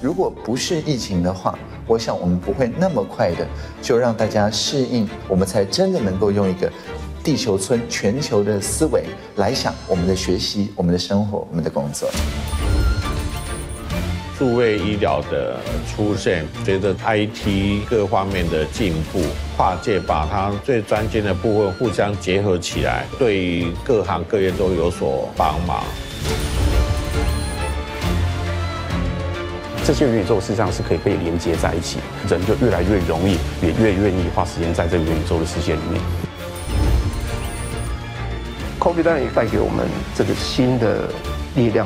如果不是疫情的话，我想我们不会那么快的就让大家适应，我们才真的能够用一个地球村全球的思维来想我们的学习、我们的生活、我们的工作。 数位医疗的出现，随着 IT 各方面的进步，跨界把它最专精的部分互相结合起来，对各行各业都有所帮忙。 这些元宇宙事实上是可以被连接在一起，人就越来越容易，也越愿意花时间在这个元宇宙的世界里面。 Covid-19 带给我们这个新的力量。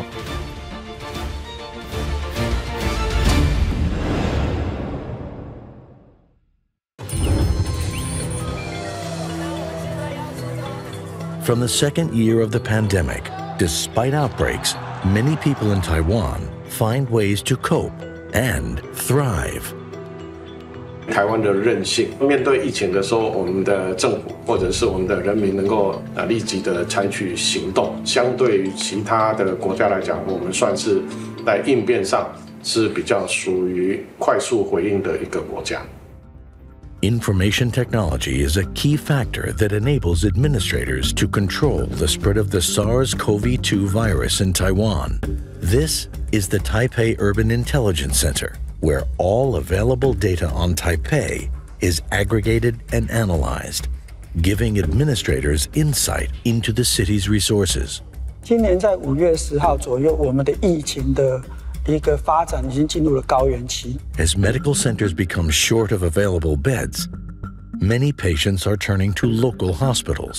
From the second year of the pandemic, despite outbreaks, many people in Taiwan find ways to cope and thrive. 台湾的韧性，面对疫情的时候，我们的政府或者是我们的人民能够立即的采取行动。相对于其他的国家来讲，我们算是在应变上是比较属于快速回应的一个国家。 Information technology is a key factor that enables administrators to control the spread of the SARS-CoV-2 virus in Taiwan. This is the Taipei Urban Intelligence Center, where all available data on Taipei is aggregated and analyzed, giving administrators insight into the city's resources. 今年在5月10号左右，我们的疫情的一个发展已经进入了高原期。 As medical centers become short of available beds, many patients are turning to local hospitals.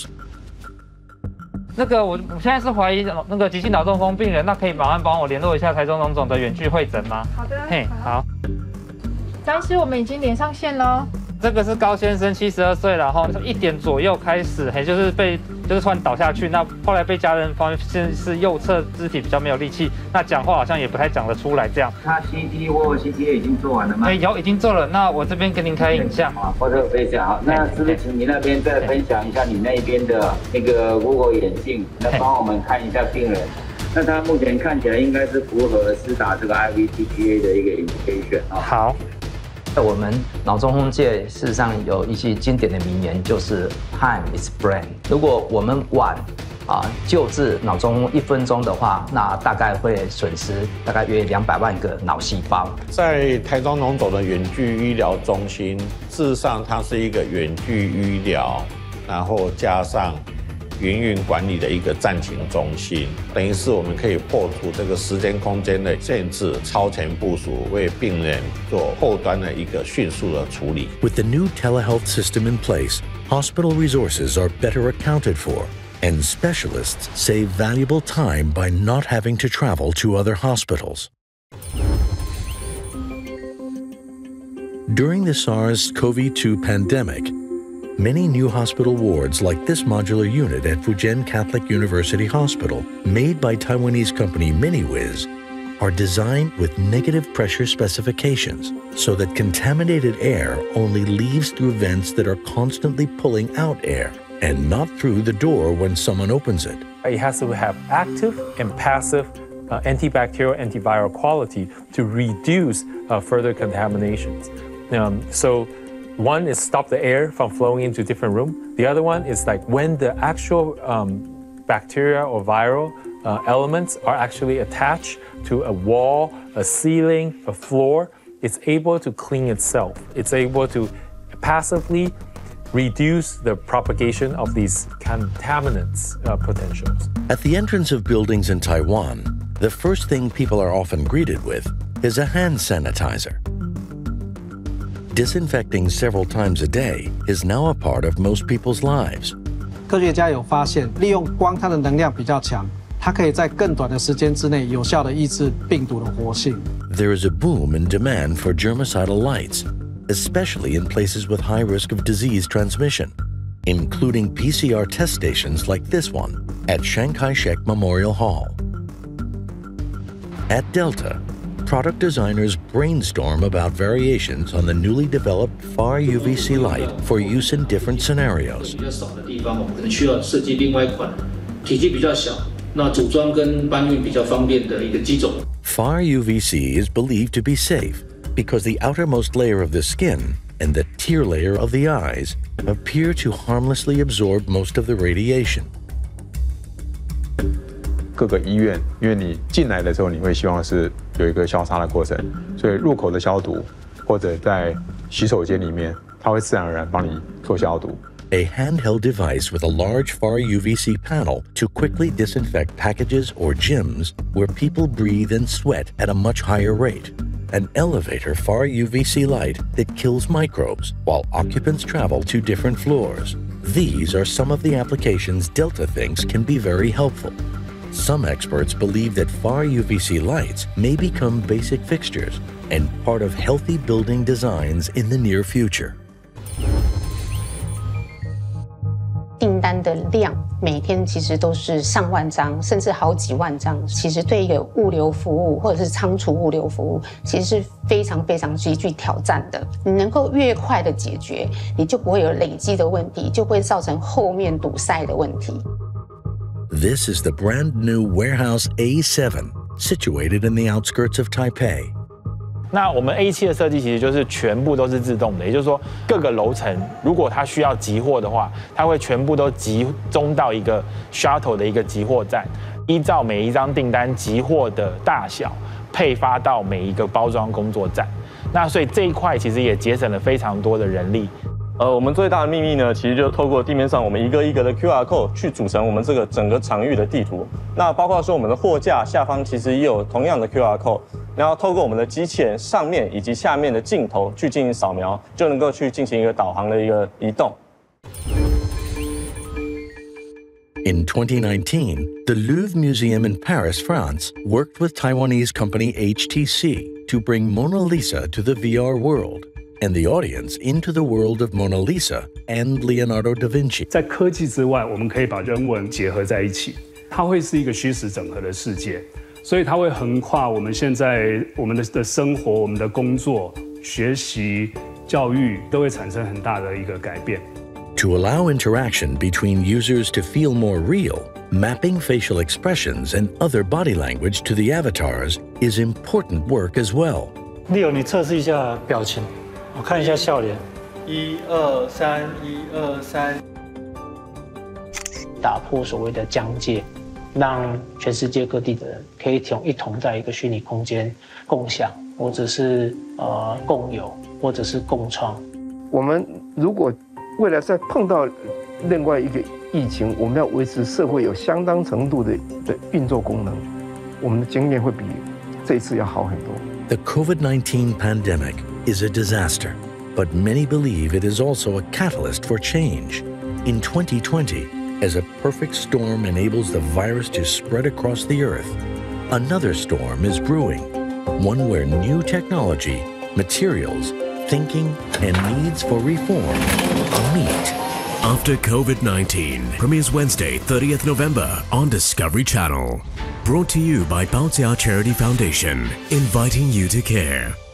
我现在是怀疑急性脑中风病人，那可以麻烦帮我联络一下台中荣总的远距会诊吗？ 好的。 嘿，好。 张医师，我们已经连上线喽。 这个是高先生，72岁了，然后1点左右开始，就是突然倒下去，那后来被家人发现是右侧肢体比较没有力气，那讲话好像也不太讲得出来这样。 他 CT 或 CTA 已经做完了吗？ 已经做了。那我这边给您开影像。 或者分享好，那是不是请你那边再分享一下你那边的那个 Google 眼镜，来帮我们看一下病人。那他目前看起来应该是符合施打这个 IVTPA 的一个 indication 啊。 好。 我们脑中风界事实上有一句经典的名言，就是 "Time is brain"。如果我们晚救治脑中风1分钟的话，那大概会损失大概约200万个脑细胞。 在台中荣总的远距医疗中心，事实上它是一个远距医疗，然后加上营运管理的一个战情中心，等于是我们可以破除这个时间空间的限制，超前部署，为病人做后端的一个迅速的处理。 With the new telehealth system in place, hospital resources are better accounted for, and specialists save valuable time by not having to travel to other hospitals. During the SARS-CoV-2 pandemic, many new hospital wards like this modular unit at Fujian Catholic University Hospital, made by Taiwanese company MiniWiz, are designed with negative pressure specifications so that contaminated air only leaves through vents that are constantly pulling out air and not through the door when someone opens it. It has to have active and passive antibacterial, antiviral quality to reduce further contaminations. One is stop the air from flowing into different room. The other one is like when the actual bacteria or viral elements are actually attached to a wall, a ceiling, a floor, it's able to clean itself. It's able to passively reduce the propagation of these contaminants potentials. At the entrance of buildings in Taiwan, the first thing people are often greeted with is a hand sanitizer. Disinfecting several times a day is now a part of most people's lives. 科学家有发现，利用光它的能量比较强，它可以在更短的时间之内有效地抑制病毒的活性。 There is a boom in demand for germicidal lights, especially in places with high risk of disease transmission, including PCR test stations like this one at Chiang Kai-shek Memorial Hall. At Delta, product designers brainstorm about variations on the newly developed far UVC light for use in different scenarios. 比较少的地方，我们可能需要设计另外一款体积比较小，那组装跟搬运比较方便的一个机种。 Far UVC is believed to be safe because the outermost layer of the skin and the tear layer of the eyes appear to harmlessly absorb most of the radiation. 各个医院，因为你进来的时候，你会希望是有一个消杀的过程，所以入口的消毒或者在洗手间里面，它会自然而然帮你做消毒。 A handheld device with a large far UVC panel to quickly disinfect packages or gyms where people breathe and sweat at a much higher rate. An elevator far UVC light that kills microbes while occupants travel to different floors. These are some of the applications Delta thinks can be very helpful. Some experts believe that far UVC lights may become basic fixtures and part of healthy building designs in the near future. 订单的量每天其实都是上万张，甚至好几万张。其实对一个物流服务或者是仓储物流服务，其实是非常非常极具挑战的。你能够越快的解决，你就不会有累积的问题，就不会造成后面堵塞的问题。 This is the brand new Warehouse A7, situated in the outskirts of Taipei. 那我们 A7 的设计其实就是全部都是自动的，也就是说各个楼层如果它需要集货的话，它会全部都集中到一个 shuttle 的一个集货站，依照每一张订单集货的大小配发到每一个包装工作站。那所以这一块其实也节省了非常多的人力。 我们最大的秘密呢，其实就透过地面上我们一个一个的 QR code 去组成我们这个整个场域的地图。那包括说我们的货架下方其实也有同样的 QR code， 然后透过我们的机器人上面以及下面的镜头去进行扫描，就能够去进行一个导航的一个移动。 In 2019, the Louvre Museum in Paris, France, worked with Taiwanese company HTC to bring Mona Lisa to the VR world, and the audience into the world of Mona Lisa and Leonardo da Vinci. 在科技之外，我们可以把人文结合在一起，它会是一个虚实整合的世界，所以它会横跨我们现在我们的生活、我们的工作、学习、教育都会产生很大的一个改变。 To allow interaction between users to feel more real, mapping facial expressions and other body language to the avatars is important work as well. Leo， 你测试一下表情。我看一下笑脸，1、2、3，1、2、3， 打破所谓的疆界，让全世界各地的人可以一同在一个虚拟空间共享，或者是共有，或者是共创。 我们如果未来再碰到另外一个疫情，我们要维持社会有相当程度的运作功能，我们的经验会比这一次要好很多。 The COVID-19 pandemic is a disaster, but many believe it is also a catalyst for change. In 2020, as a perfect storm enables the virus to spread across the earth, another storm is brewing, one where new technology, materials, thinking, and needs for reform meet. After COVID-19 premieres Wednesday, 30th November on Discovery Channel. Brought to you by Baojia Charity Foundation, inviting you to care.